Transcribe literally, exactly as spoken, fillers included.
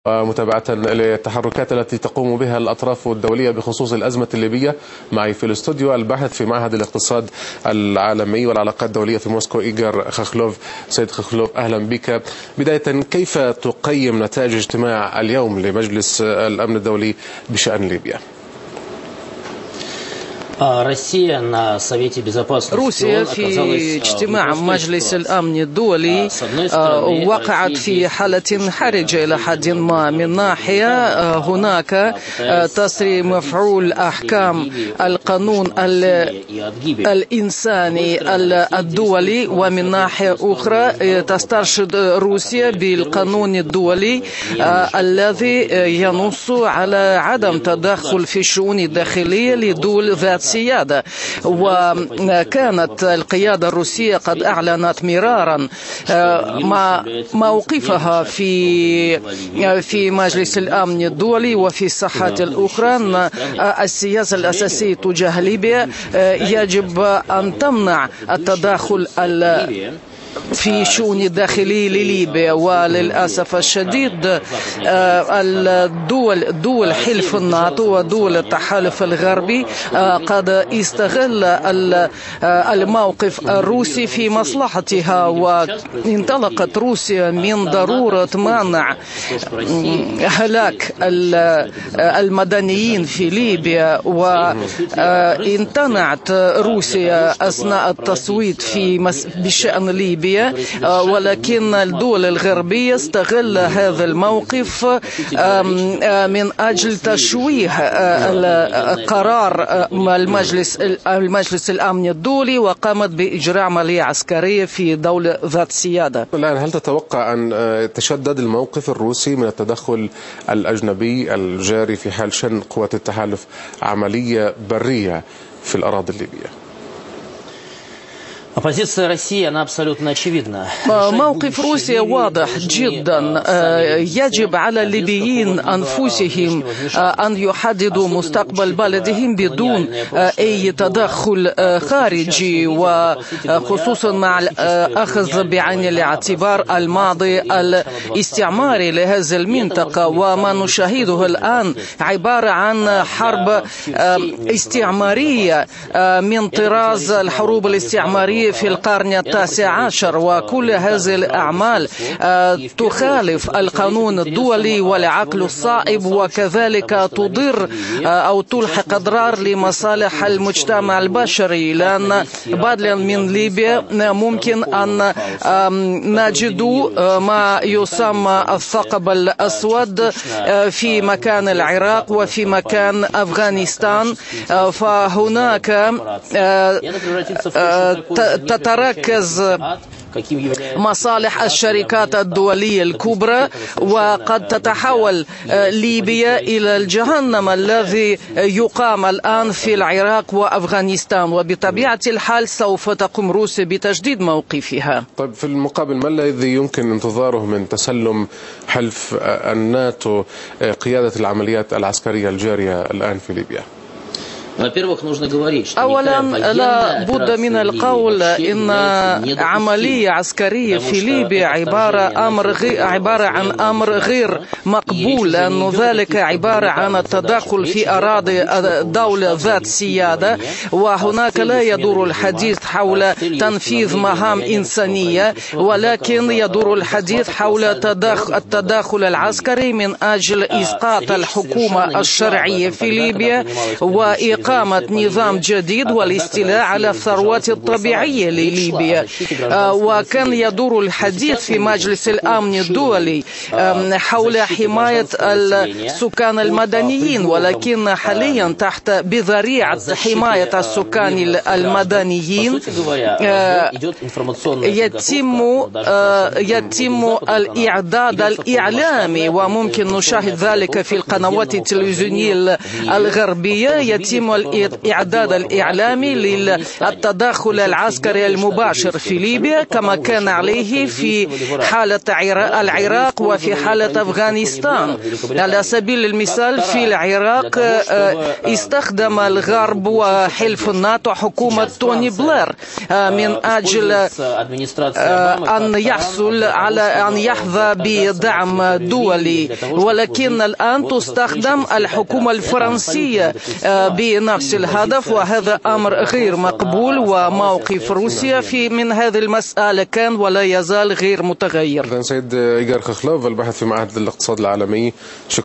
متابعة للتحركات التي تقوم بها الأطراف الدولية بخصوص الأزمة الليبية. معي في الاستوديو الباحث في معهد الاقتصاد العالمي والعلاقات الدولية في موسكو إيغور خخلوف. سيد خخلوف، أهلا بك. بداية، كيف تقيم نتائج اجتماع اليوم لمجلس الأمن الدولي بشأن ليبيا؟ روسيا في اجتماع مجلس الأمن الدولي وقعت في حالة حرجة إلى حد ما. من ناحية هناك تسري مفعول أحكام القانون الإنساني الدولي، ومن ناحية أخرى تسترشد روسيا بالقانون الدولي الذي ينص على عدم تدخل في الشؤون الداخلية لدول ذات سيادة. وكانت القيادة الروسية قد أعلنت مرارا موقفها في في مجلس الأمن الدولي وفي الساحات الأخرى أن السياسة الأساسية تجاه ليبيا يجب أن تمنع التدخل في شؤون الداخلية لليبيا. وللأسف الشديد الدول دول حلف الناتو ودول التحالف الغربي قد استغل الموقف الروسي في مصلحتها، وانطلقت روسيا من ضرورة منع هلاك المدنيين في ليبيا، وامتنعت روسيا أثناء التصويت في بشأن ليبيا. ولكن الدول الغربية استغل هذا الموقف من أجل تشويه قرار المجلس المجلس الأمن الدولي، وقامت بإجراء عملية عسكرية في دولة ذات سيادة. الآن هل تتوقع أن تشدد الموقف الروسي من التدخل الأجنبي الجاري في حال شن قوات التحالف عملية برية في الأراضي الليبية؟ موقف روسيا واضح جدا. يجب على الليبيين أنفسهم أن يحددوا مستقبل بلدهم بدون أي تدخل خارجي، وخصوصا مع الأخذ بعين الاعتبار الماضي الاستعماري لهذه المنطقة. وما نشاهده الآن عبارة عن حرب استعمارية من طراز الحروب الاستعمارية في القرن التاسع عشر، وكل هذه الأعمال تخالف القانون الدولي والعقل الصائب، وكذلك تضر أو تلحق أضرار لمصالح المجتمع البشري. لأن بدلا من ليبيا ممكن أن نجد ما يسمى الثقب الأسود في مكان العراق وفي مكان أفغانستان. فهناك تتركز مصالح الشركات الدولية الكبرى، وقد تتحول ليبيا إلى الجهنم الذي يقام الآن في العراق وأفغانستان، وبطبيعة الحال سوف تقوم روسيا بتجديد موقفها. طيب، في المقابل ما الذي يمكن انتظاره من تسلم حلف الناتو قيادة العمليات العسكرية الجارية الآن في ليبيا؟ أولا، لا بد من القول إن عملية عسكرية في ليبيا عبارة أمر غي... عبارة عن أمر غير مقبول، لأن ذلك عبارة عن التدخل في أراضي دولة ذات سيادة، وهناك لا يدور الحديث حول تنفيذ مهام إنسانية، ولكن يدور الحديث حول التدخل العسكري من أجل إسقاط الحكومة الشرعية في ليبيا وإقامة إقامة نظام جديد والاستيلاء على الثروات الطبيعية لليبيا. وكان يدور الحديث في مجلس الأمن الدولي حول حماية السكان المدنيين، ولكن حاليا تحت بذريعة حماية السكان المدنيين يتم يتم الإعداد الإعلامي، وممكن نشاهد ذلك في القنوات التلفزيونية الغربية. يتم والإعداد الإعلامي للتدخل العسكري المباشر في ليبيا كما كان عليه في حالة العراق وفي حالة أفغانستان. على سبيل المثال في العراق استخدم الغرب وحلف الناتو حكومة توني بلير من أجل أن يحصل على أن يحظى بدعم دولي، ولكن الآن تستخدم الحكومة الفرنسية بنفس الهدف، وهذا أمر غير مقبول، وموقف روسيا في من هذه المسألة كان ولا يزال غير متغير. سيد إيغار خخلوف الباحث في معهد الاقتصاد العالمي.